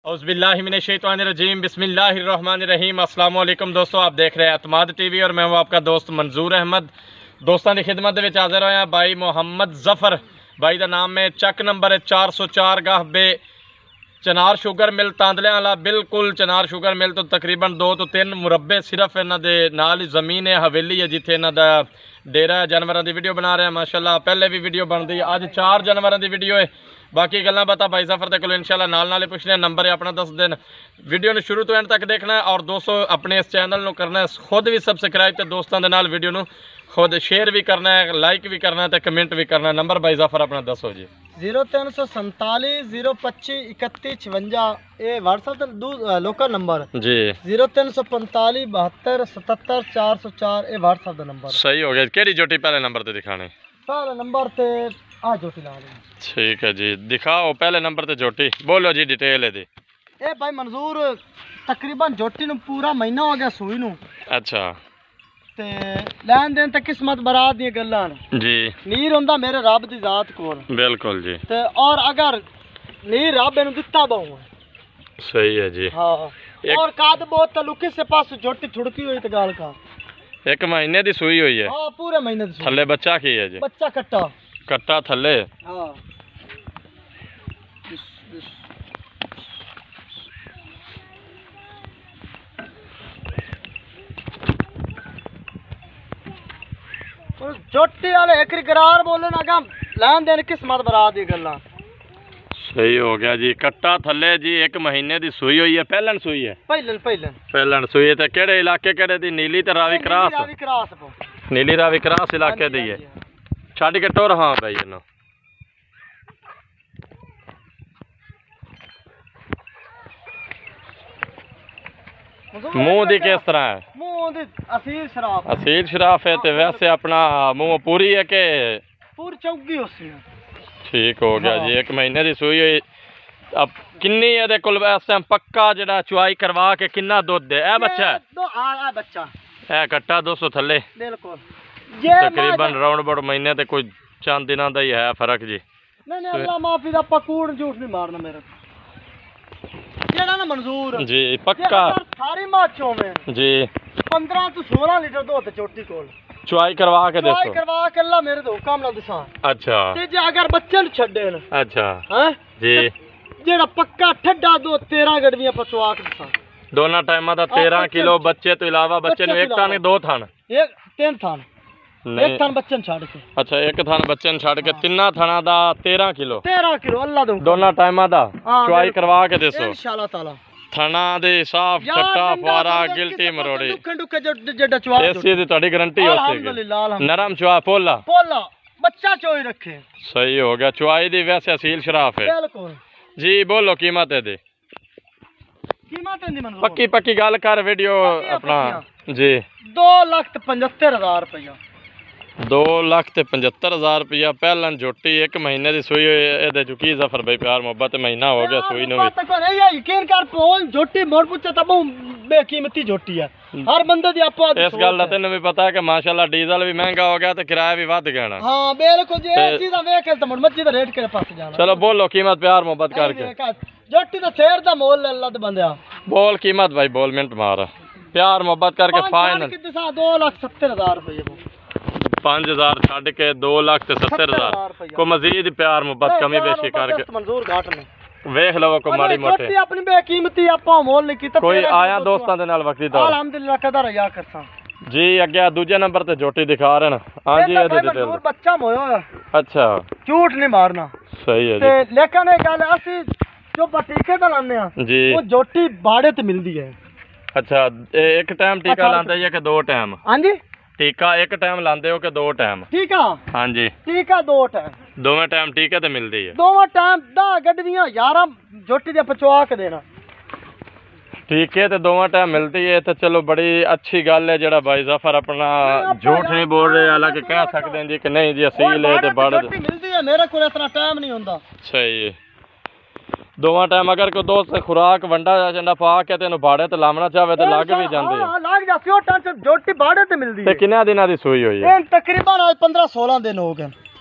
औज़ुबिल्लाहिमिनश्शैतानिर्रजीम बिस्मिल्लाहिर्रहमानिर्रहीम। अस्सलाम वालेकुम दोस्तों, आप देख रहे हैं एतमाद टीवी और मैं हूं आपका दोस्त मंजूर अहमद। दोस्तों की खिदमत में हाजिर होया भाई मोहम्मद जफर भाई का नाम है। चक नंबर है 404 गाह बे चनार शुगर मिल तांदलियां वाला, बिल्कुल चनार शुगर मिल तो तकरीबन 2 तो 3 मुरब्बे सिर्फ इन्हां दे नाल ही ज़मीन है, हवेली है जिथे इन्हां दा डेरा है। जानवरों की वीडियो बना रहे हैं माशाल्लाह, पहले भी वीडियो बन रही है, अज 4 जानवरों की वीडियो है। बाकी गल्लां बातां भाई जफर दे कोल इंशाल्लाह नाल नाल पुछने। नंबर है अपना 10 दिन। वीडियो ने शुरू तो एंड तक देखना है और दोस्तों अपने इस चैनल को करना है खुद भी सबसक्राइब, तो दोस्तों के नाल वीडियो खुद शेयर भी करना है, लाइक भी करना है, तो कमेंट भी करना है। नंबर भाई जफर अपना दसो जी। 0347 025 31 56 ये व्हाट्सएप लोकल नंबर जी। 0345 72 77 404 ये व्हाट्सएप का नंबर। सही हो गया। केड़ी जोटी पहले नंबर ते दिखाने? पहले नंबर ते आ जोटी ला ली। ठीक है जी, दिखाओ पहले नंबर ते जोटी। बोलो जी डिटेल है दी। ए भाई मंजूर तकरीबन जोटी नु पूरा महीना हो गया सूई नु। अच्छा। ते लैन देन ते किस्मत बरात दी गल्लां जी। नीर हुंदा मेरे रब दी जात कोल। बिल्कुल जी। ते और अगर नीर रब इनु दित्ता बहु सही है जी। हाँ। और काद बहुत तलुकी से पास जोटी थुड़की हुई ते गाल का 1 महीने दी सुई हुई है। हाँ पूरे महीने दी। थल्ले बच्चा की है जी? बच्चा कट्टा। कट्टा थल्ले। हाँ। जोटी वाले एक करार बोले ना कम लैन देन किस्मत बरात दी गल्ला। सही हो गया जी। कट्टा थल्ले जी 1 महीने दी सुई हुई है। पहलन सुई है? पहलन सुई है। ते केड़े इलाके केड़े दी? नीली ते रावी क्रास। नीली रावी क्रास इलाके दी है। छड़ के टुर। हाँ भाई इन्हों मुंह दी किस तरह है? मुंह दी असील शराफ। असील शराफ है। तो वैसे अपना मुंह पूरी है के पूरी चौगी उसी। ठीक हो गया जी। 1 महीने की सुई हुई। अब किन्नी है कोल इस टाइम पक्का जड़ा चुआई करवा के किन्ना दुध दे? ए बच्चा है? बच्चा है कट्टा 200 थल्ले। बिल्कुल तकरीबन राउंड अबाउट महीने ते कोई चंद दिनों का ही है फर्क जी। नहीं अल्लाह माफी दा पकूड़ झूठ नहीं मारना मेरे केड़ा ना मंजूर जी। पक्का सारी माछों में जी 15 तो 16 लीटर दूध चोटी कोल चुआई करवा के देखो। चुआई करवा के अल्लाह मेरे तो हुक्म ना दिसा। अच्छा। ते जे अगर बच्चे नु छड्डे न। अच्छा हैं जी। जेड़ा पक्का ठड्डा दूध 13 गड़वियां पचवा के दिसा। दोनों टाइम दा 13 किलो बच्चे तो इलावा बच्चे नु एक थान 2 थान? एक 3 थान। एक थान बच्चन छाड़ के। अच्छा, एक थान बच्चन छाड़ के 3 थाना दा 13 किलो। 13 किलो अल्लाह दो दोनों टाइम दा चुआई करवा के दसो इंशाल्लाह ताला। थाना दे साफ कट्टा फवारा गिल्टी मरोड़ी दुखे जड्डा चुआ ऐसी दी तोड़ी गारंटी हो सके। नरम चुआ पोला पोला बच्चा चोई रखे। सही हो गया। चुआई दी वैसे असील शराफ है। बिल्कुल जी। बोलो कीमत है दी? कीमत है दी पक्की पक्की गल कर वीडियो अपना जी। 2,75,000 रुपया। 2,75,000 रुपया पहलन जोटी 1 महीने की सुई ए चुकी जफर भाई प्यार मोहब्बत महीना हो गया सुई नु यकीन कर पोल जोटी मोड़ पूछे तब बेकीमती जोटी है हर बंदे दी आपो इस गल दा तैनू भी पता है कि माशाल्लाह डीजल भी महंगा हो गया तो किराया भी वध गया ना। हां बिल्कुल जी। ये चीज वेख के तो मच्छी दा रेट के पास जाना। चलो बोलो कीमत प्यार मोहब्बत करके। जोटी दा शेर दा मोल अल्लाह दे बंदया। बोल कीमत भाई बोल मिनट मार प्यार मोहब्बत करके फाइनल 2,70,000 रुपये 5,000 छड़ के 2,70,000 को मजीद प्यार मोहब्बत कमी बेशी करके मंजूर घाट ने वेख लो को माड़ी मोटी अपनी बेकीमती आपा मोल नहीं कीता। कोई आया दोस्तां दे नाल वक्ती तो अल्हम्दुलिल्लाह कदर या करसा जी। अगे दूजे नंबर ते जोटी दिखा रहे ना। हां जी ये डिटेल बच्चा मोयो। अच्छा झूठ नहीं मारना। सही है ते लेकिन ये गल असि जो टीके दा लाने आ जी वो जोटी बाड़े ते मिलदी है। अच्छा, एक टाइम टीका लांदे या कि 2 टाइम? हां जी टीका 1 टाइम लांदे हो कि 2 टाइम? टीका हां जी टीका 2 टाइम। दोवें टाइम टीके ते मिलदी है? दोवें टाइम 10 गड्डियां 11 जोटी दे पचवा के देना। टीके ते दोवें टाइम मिलती है तो चलो बड़ी अच्छी गल है। जेड़ा भाई जफर अपना झूठ नहीं बोल रहे, हालांकि कह सकते हैं जी कि नहीं जी असील है ते बड़ मिलती है। मेरे को इतना टाइम नहीं होंदा। सही है। दोवें टाइम अगर कोई दोस्त खुराक वंडा चंडा पा के तेन बाड़े ते लावना चाहे तो लग भी जांदी है। हां लग जाती ओ टाइम जोटी बाड़े ते मिलदी है। ते किन्ने दिनां दी सुई होई है? तकरीबन आज 15-16 दिन हो गए।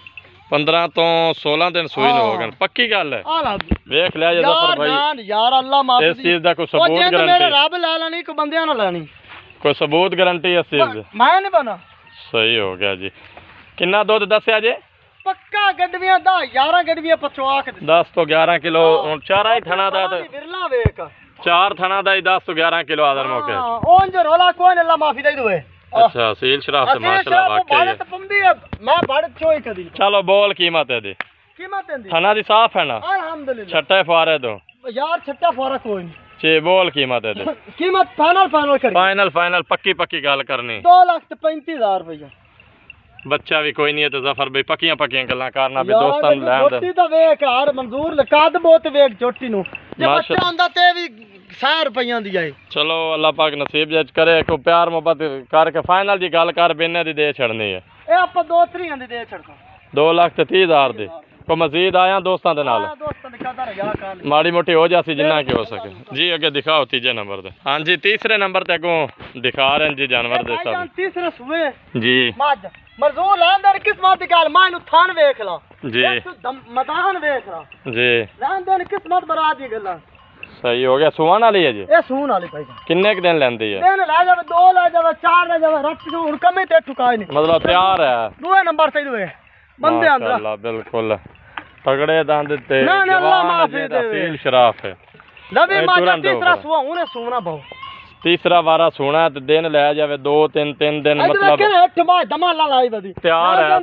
15 ਤੋਂ 16 दिन सूई ਨੂੰ ਹੋ ਗਏ ਪੱਕੀ ਗੱਲ ਹੈ ਵੇਖ ਲਿਆ ਜੇ ਜ਼ਫਰ ਭਾਈ ਯਾਰ ਅੱਲਾ ਮਾਫ ਇਸ ਚੀਜ਼ ਦਾ ਕੋਈ ਸਬੂਤ ਗਾਰੰਟੀ ਮੇਰੇ ਰੱਬ ਲੈ ਲੈਣੀ ਕੋ ਬੰਦਿਆਂ ਨਾਲ ਲੈਣੀ ਕੋਈ ਸਬੂਤ ਗਾਰੰਟੀ ਇਸ ਚੀਜ਼ ਦੀ ਮੈਂ ਨਹੀਂ ਬਣਾ ਸਹੀ ਹੋ ਗਿਆ ਜੀ ਕਿੰਨਾ ਦੁੱਧ ਦੱਸਿਆ ਜੇ ਪੱਕਾ ਗੱਡਵੀਆਂ 10 11 ਗੱਡਵੀਆਂ ਪਚਵਾ ਕੇ 10 ਤੋਂ 11 ਕਿਲੋ ਹੁਣ ਚਾਰਾ ਹੀ ਥਣਾ ਦਾ ਤੇ ਵਿਰਲਾ ਵੇਖ ਚਾਰ ਥਣਾ ਦਾ ਹੀ 10 ਤੋਂ 11 ਕਿਲੋ ਆਦਰ ਮੌਕੇ ਉਹ ਜੋ ਰੋਲਾ ਕੋਈ ਅੱਲਾ ਮਾਫੀ ਦੇ ਦਵੇ ਅੱਛਾ ਸੀਲ ਸ਼ਰਾਫ ਤੇ ਮਾਸ਼ਾਅੱਲਾ ਵਾਕਈ ਮੈਂ ਬੜ ਚੋਈ ਕਦੀ ਚਲੋ ਬੋਲ ਕੀਮਤ ਹੈ ਦੀ ਕੀਮਤ ਹੈ ਦੀ ਥਣਾ ਦੀ ਸਾਫ ਹੈ ਨਾ ਅਲਹਮਦੁਲਿल्लाह ਛੱਟੇ ਫਾਰੇ ਤੋਂ यार छट्टा फौरा कोई नहीं छे बोल कीमत है दे कीमत फाइनल कर फाइनल पक्की गल करनी 2,35,000 रुपया बच्चा भी कोई नहीं है तो जफर भाई पक्कियां गल्लां करना भी दोस्तां नूं लैण दे छोटी तो वेख यार मंजूर लकाद बहुत वेख छोटी नु जे बच्चा आंदा ते भी 100 रुपया दी आए चलो अल्लाह पाक नसीब जज करे को प्यार मोहब्बत करके फाइनल दी गल कर बेने दी दे छड़नी है ए आपा 2-3 दी दे छड़दा 2,30,000 दी को मजीद आया दोस्तों के नाल माड़ी मोटी हो जासी जिन्ना की हो सके जी अगे दिखाओ तीजे नंबर पे हाँ जी तीसरे नंबर पे अगों दिखा रहे हैं जी जानवर दे सब तीसरे सुए जी मजदूर लांदर किस्मत दी गल मैं नु थान वेख ला जी मदान वेख ला जी लांदर किस्मत बरात दी गल्ला सही हो गया सुहान वाली है जी ए सुहान वाली भाई किन्ने क दिन लेंदी है दिन ला जावे 2 ला जावे 4 ला जावे रट हुन कमे ते ठुकाई नहीं मतलब तैयार है दूसरे नंबर से दुए बंदे अंदर माशाल्लाह बिल्कुल तगड़े दांत ते जवान सील शराफ है लवी माता तीसरा सुआ उन्हें सोना बहु तीसरा वारा सोना ते दिन ले जावे 2-3 दिन मतलब दमाला लाई बदी तैयार है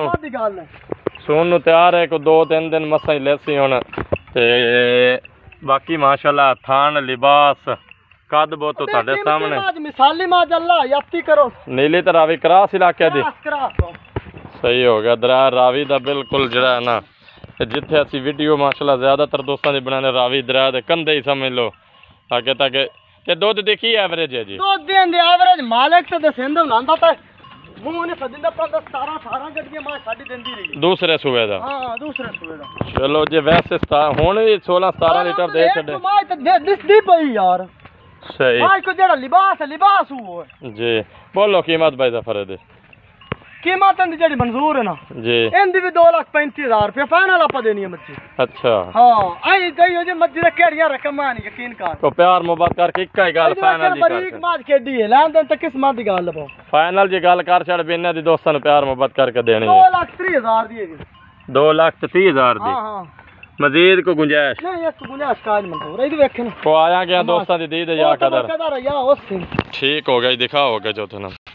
सोन नु तैयार है को 2-3 दिन मसा ही लेसी हुन ते बाकी माशाल्लाह थान लिबास कद बहुत तो ਤੁਹਾਡੇ सामने मिसाली माज अल्लाह याती करो नीली ते रावी क्रास इलाके दी सही हो गया दरार रावी दा बिल्कुल जड़ा है ना जिथे असी वीडियो माशाल्लाह ज्यादातर दोस्तों की बनाने रावी दरिया दे कंधे ही समझ लो आगे तक ते दूध दी की एवरेज है जी दूध दी एवरेज मालिक तो दसेंदा लांदा ता मुंह ने सदिंदा 17-18 गड्डियां मां साडी देंदी रही दूसरे सूबे दा हां दूसरे सूबे दा चलो जे वैसे हुन भी 16-17 लीटर दे छड़े मां ते दिसदी पई यार सही मां को जेड़ा लिबास हुओ जी बोलो कीमत भाई जफर दे कीमत इंदी जेड़ी मंजूर है ना जी इंदी भी 2,35,000 रुपया फाइनल आपा देनी है मच्छी अच्छा हां आई गई हो जे मच्छी दा केड़ियां रकम आनी यकीन कर तो प्यार मोहब्बत करके इक्का ही गल फाइनल दी कर बरीक माज केडी है लेन देन तक किस्मत दी गल लबो फाइनल जी गल कर छड़ बेने दी दोस्तां नु प्यार मोहब्बत करके देनी है 2,30,000 दी है 2,30,000 दी हां मजीद को गुंजाइश नहीं एक गुंजाइश काज मंजूर है वेखन को आया गया दोस्तां दी दे या कदर या उस ठीक हो गया दिखा हो गया चौथे नंबर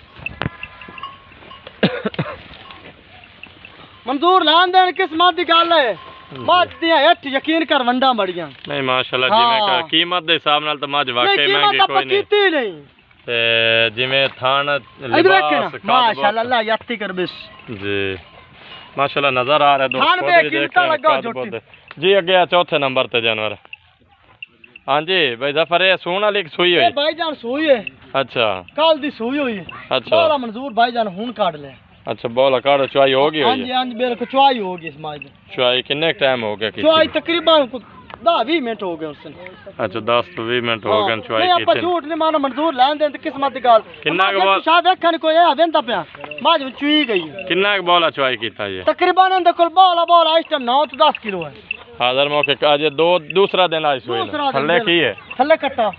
मंजूर लान देन किस्मत दी गल है मज दियां 8 यकीन कर वंडा बड़ियां नहीं माशाल्लाह जिवें का कीमत दे हिसाब नाल तो मज वाकई महंगी कोई नहीं कीती नहीं ते जिवें थान लिबास माशाल्लाह अल्लाह याती कर बिस जी माशाल्लाह नजर आ रहा है दोस्तों जी अगे चौथे नंबर ते जानवर हाँ जी भाई जफर सून वाली सुई हुई भाईजान सुई है अच्छा कल दी सुई हुई अच्छा बोला मंजूर भाईजान हुन काट ले अच्छा बोला काटो चुआई होगी हां जी बिल्कुल चुआई होगी इस माज चुआई कितने टाइम हो गया चुआई तकरीबन 10-20 मिनट हो गए उसने अच्छा 10-20 मिनट हो गए चुआई नहीं आप झूठ नहीं मानो मंजूर लेन देन किस्मत दी गल कितना के बोल शायद देखन कोई है वेंदा पिया माज चुई गई कितना के बोला चुआई कीता ये तकरीबन इंदे कोल बोला इस टाइम 9-10 किलो है हाजिर मौके आज दूसरा दिन आज सुई थल्ले की है थल्ले कट्टा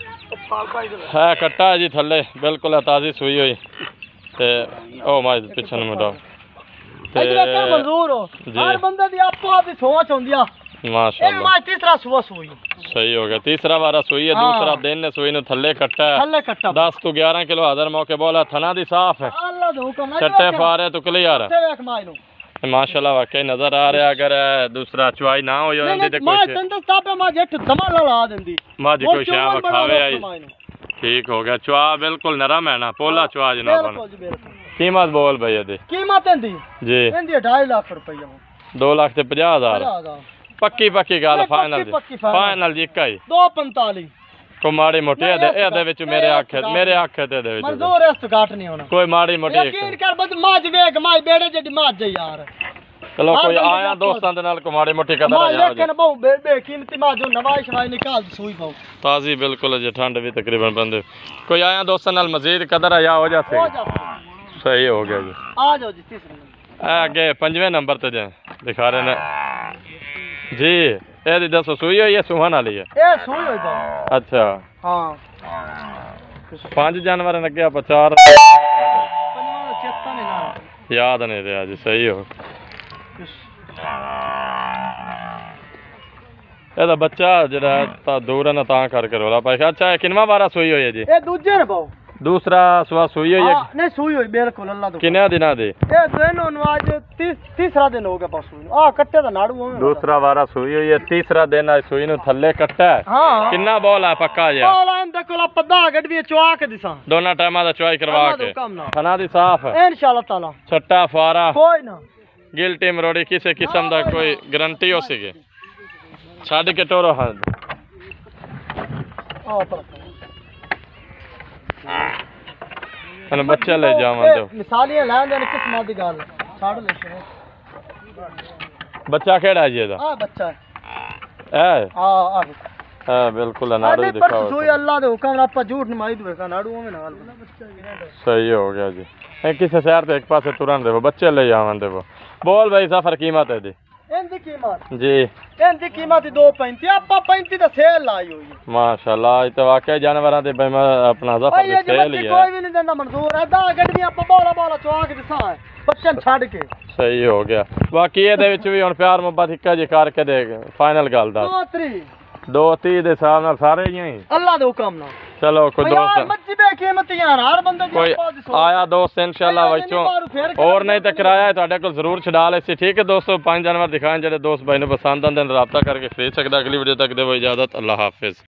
है कट्टा जी थल्ले बिल्कुल ताजी सुई हुई ते ओ माज पिछन मुंडा ते मंजूर हो हर बंदे दी आपो आप दी सोच होंदिया माशाल्लाह माज तीसरा सुआ सुई सही हो गया तीसरा वारा सुई है दूसरा दिन ने सुई नु थल्ले कट्टा 10 तो 11 किलो हाजिर मौके बोला थना दी साफ है अल्लाह दे हुक्म चट्टे फारे तो क्लियर है माशाल्लाह वाकई नजर आ रहा अगर दूसरा चुआई ना हो जांदी ते कोई तंद स्टापे मां जेठ दमा ला देंदी मां जी कोई शाम खावे आई ठीक हो गया चुआ बिल्कुल नरम है ना पोला चुआ जनाब कीमत बोल भैया दी कीमत इंदी जी इंदी 2.5 लाख रुपया 2,50,000 पक्की गल फाइनल जी इक्का ही 2.45 को माड़ी मोटी ए विच मेरे आखे ते दे विच मंजूर इस तो घट नहीं होना कोई माड़ी मोटी यकीन कर बस माज वेख माज बेड़े जेडी माज यार चलो कोई आया दोस्तां दे नाल को माड़ी मोटी कदर आ जा लेकिन बहु बे कीमती माज जो नवाई शवाई निकाल सुई पाओ ताजी बिल्कुल जे ठंड भी तकरीबन बंदे कोई आया दोस्तां नाल मजीद कदर आ हो जासे सही हो गया जी आ जाओ जी तीसरे अगे 5वें नंबर ते जे दिखा रहे ने जी। ये दी दसो सुई हुई है सुहान वाली है? ये सुई हुई बाबा। अच्छा हाँ 5 जानवर लगे आप 4 चेता नहीं ना याद नहीं रहा जी। सही हो ਇਹਦਾ ਬੱਚਾ ਜਿਹੜਾ ਤਾਂ ਦੂਰ ਨਾ ਤਾਂ ਕਰਕੇ ਰੋਲਾ ਪਾਇਆ। ਅੱਛਾ ਕਿੰਨਾ ਵਾਰਾ ਸੂਈ ਹੋਈ ਹੈ ਜੀ? ਇਹ ਦੂਜੇ ਨੇ ਬਾਉ। दूसरा सुबह सुई हुई है? नहीं सुई हुई बिल्कुल अल्लाह तो। किन्ने दिना दी? ये दोनों आज तीसरा दिन हो गया पास सुई। आ कट्टे दा नाड़ू है। दूसरा वारा सुई हुई है, तीसरा दिन है सुई नु थल्ले कट्टा है। हां किन्ना बोल है पक्का जी? बोल इंदे कोला पद्दा गडवी चवा के दिसा। दोनों टाइम दा चवाई करवा के खाना दी साफ है इंशाल्लाह ताला। छट्टा फारा कोई ना गिल्टी मरोड़ी किसी किस्म दा कोई गारंटी हो सके छाड़ के टोरो। हां अन बच्चा ले जावन दो मिसालियां लान दे किस मां दी गल छाड़ ले। बच्चा केड़ा जी दा? हां बच्चा है हां हां बिल्कुल नाड़ू दिखाओ। सोई अल्लाह दे हुक्म आपा झूठ नहीं माई दे का नाड़ू में नाल सही हो गया जी। किसी शहर ते एक पासे तुरंत देवो बच्चे ले जावन देवो। बोल भाई सफर कीमत है दी? इनकी कीमत जी इनकी कीमत 2.35 आपा 35 दा सेल लाई हुई है। माशाल्लाह ये तो वाकई जानवरां दे भाई मैं अपना जफर दे सेल ही है। कोई भी नहीं देना मंजूर है दा गड्डी आपा बोला बोला चवा के दिसा है बच्चन छाड़ के। सही हो गया। बाकी ये दे विच भी हुन प्यार मोहब्बत इक्का जी करके दे फाइनल गल दा 2-3 दे हिसाब नाल सारे ही अल्लाह दे हुक्म नाल। चलो कोई दोस्त मच्छी बे कीमत यार हर बंदे कोई आया दोस्त इंशाल्लाह वचों और नहीं तो किराया ਤੁਹਾਡੇ ਕੋਲ ਜ਼ਰੂਰ ਛਡਾ ਲੈ ਸੀ। ठीक है दोस्तों 5 जानवर दिखाएं जेडे दोस्त भाई ने पसंद आंदे राब्ता करके खरीद सकदा। अगली वीडियो तक दे इजाजत। अल्लाह हाफिज।